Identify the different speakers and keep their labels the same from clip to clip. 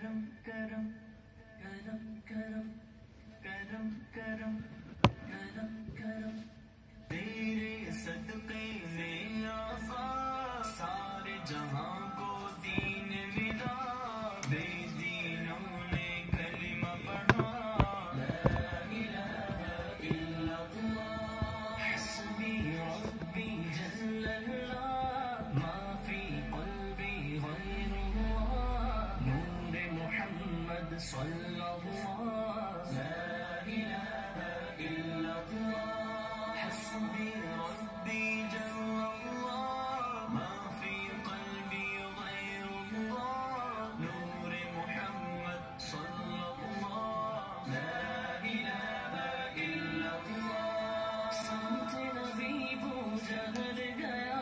Speaker 1: کرم کرم کرم کرم کرم کرم کرم کرم تیرے صدقے میں آقا سارے جہاں کو دین ملا بے دینوں نے کلمہ پڑھا لا الہ الا اللہ حسبی ربی جل اللہ ما فی قلبی غیر اللہ نور محمد صلی اللہ لا الہ الا اللہ حسبی ربی جل اللہ ما فی قلبی غیر اللہ نور محمد صلی اللہ لا الہ الا اللہ سمت نبی پوجا کر گیا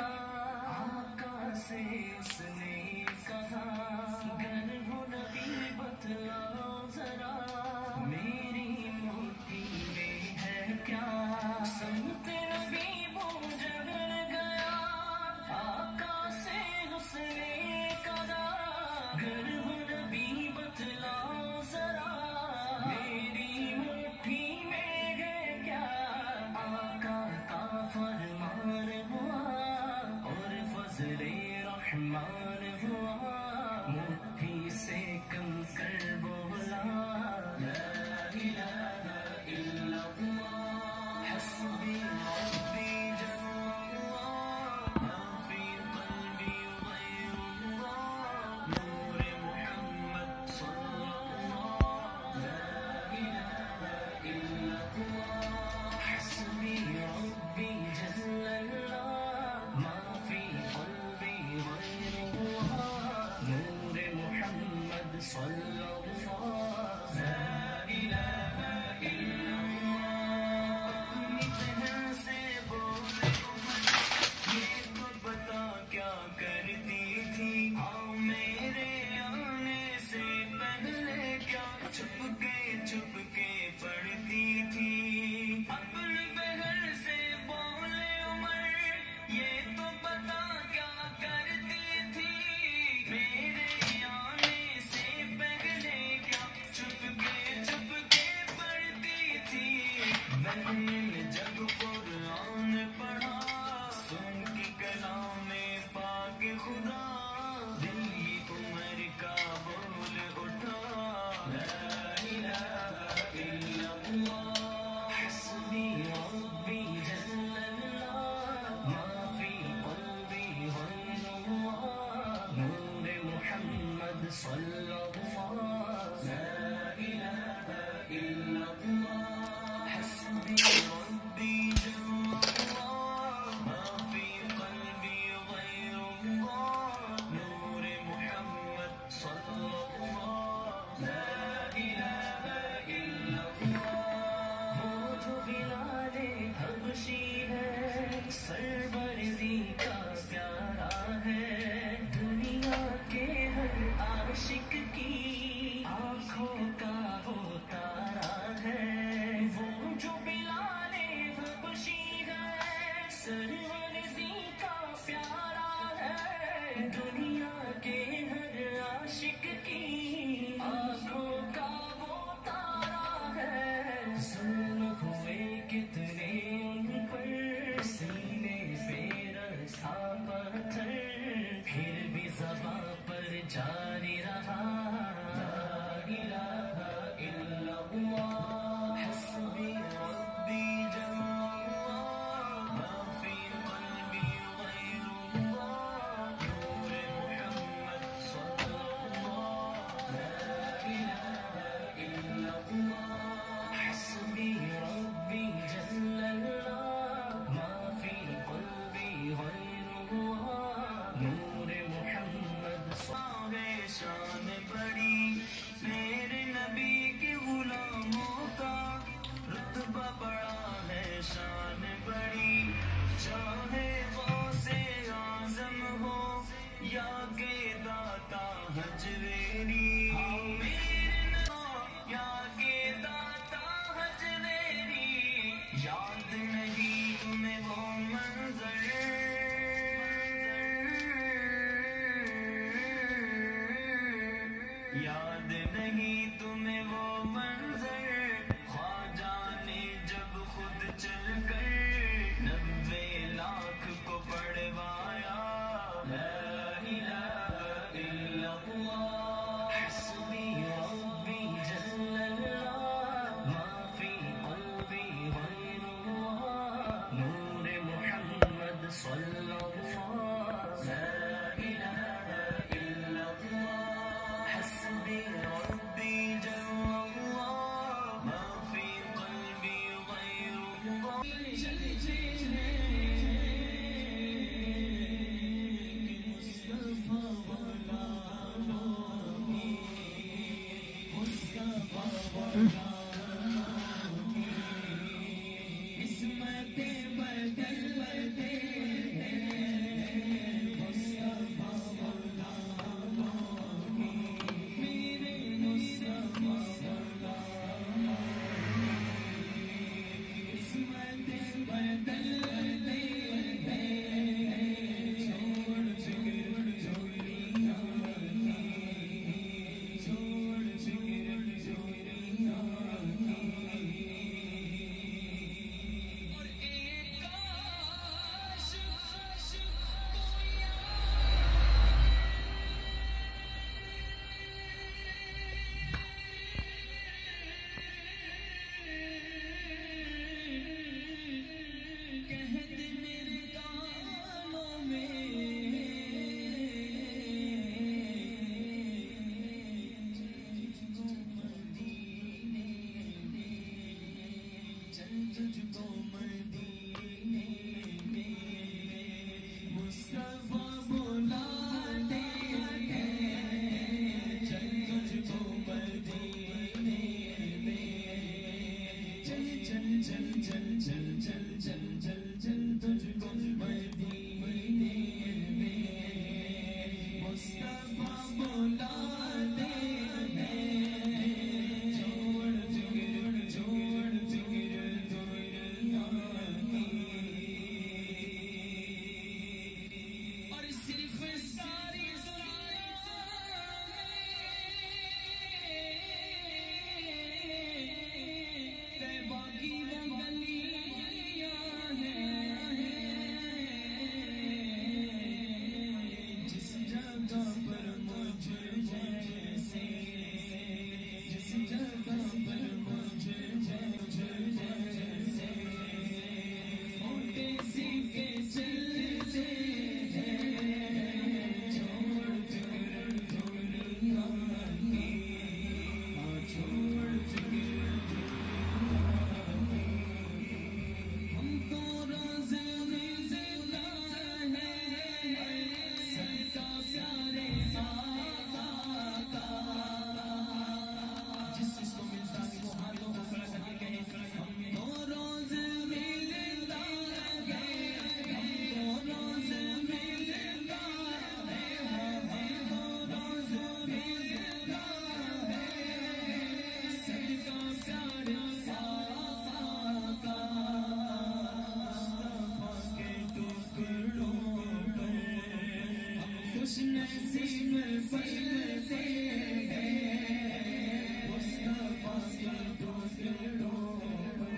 Speaker 1: آقا سے اس نے کہا گر ہو نبی بتلا ذرا میری مٹھی میں ہے کیا سمت نبی پوجا کر گیا آقا سے اس نے کہا گر ہو نبی بتلا ذرا میری مٹھی میں ہے کیا آقا کا فرمان ہوا اور فضل رحمان ہوا مٹھی سے کم کر بولا لا الہ الا اللہ حسبی ربی جل اللہ ما فی قلبی غیر اللہ نور محمد صلی اللہ لا الہ الا اللہ حسبی ربی جل اللہ ما فی قلبی غیر اللہ نور محمد صلی اللہ لا الہ الا اللہ اپنی بہن سے بولے یہ تو بتا کیا کرتی تھی ہاں میرے آنے سے پہلے کیا چھپ کے پڑھتی تھی اپنی بہن سے بولے عمر یہ تو بتا کیا کرتی تھی میرے آنے سے پہلے کیا چھپ کے پڑھتی تھی بہن نے جب قرآن پڑھا سن کے کلام پاک خدا دل ہی عمر کا بول اٹھا لا الہ الا اللہ حسبی ربی جل اللہ ما فی قلبی غیر اللہ نور محمد صلی اللہ لا الہ الا اللہ حسبی ربی جل اللہ ما فی قلبی غیر اللہ نور محمد صلی اللہ لا الہ الا اللہ وہ جو بلال حبشی ہے سرورزی کا پیارا ہے دنیا کے ہر عاشق کی آنکھوں کا وہ تارا ہے وہ جو بلال حبشی ہے سرورزی کا پیارا ہے دنیا کے ہر عاشق کی آنکھوں کا وہ تارا ہے ظلم ہوئے کتنے ان پر سینے پہ رسا پتھر پھر بھی زباں پر جاری رہا لا الہ الا اللہ حسبی ربی جل اللہ ما فی قلبی غیر اللہ نور محمد صلی اللہ لا الہ الا اللہ حسبی ربی جل اللہ ما فی قلبی غیر اللہ نور محمد صاحب شان بڑی میرے نبی کے غلاموں کا رتبہ بڑا ہے شان بڑی چاہے غوث اعظم ہو یا کہ داتا حجویری یا کہ داتا حجویری یاد نہیں تمہیں وہ منظر یاد خوش نصیب پلتے ہیں مصطفیٰ کے ٹکڑوں پر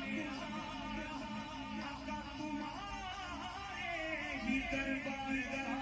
Speaker 1: دربار